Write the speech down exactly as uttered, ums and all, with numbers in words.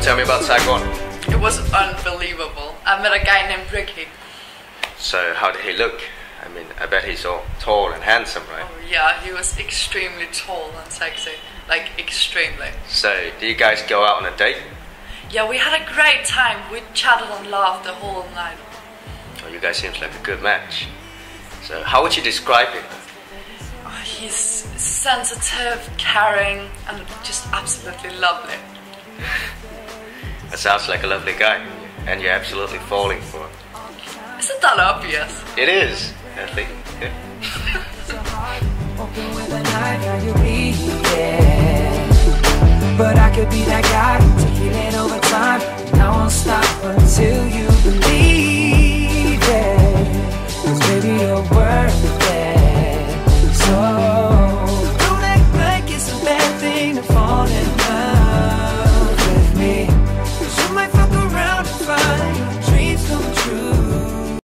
tell me about Saigon. It was unbelievable. I met a guy named Ricky. So how did he look? I mean, I bet he's all tall and handsome, right? Oh yeah, he was extremely tall and sexy. Like, extremely. So, do you guys go out on a date? Yeah, we had a great time. We chatted and laughed the whole night. Oh, you guys seems like a good match. So, how would you describe him? Oh, he's sensitive, caring, and just absolutely lovely. That sounds like a lovely guy. And you're absolutely falling for him. Isn't that obvious? It is, I think. Yeah. But I could be that guy, taking it over time. I won't stop.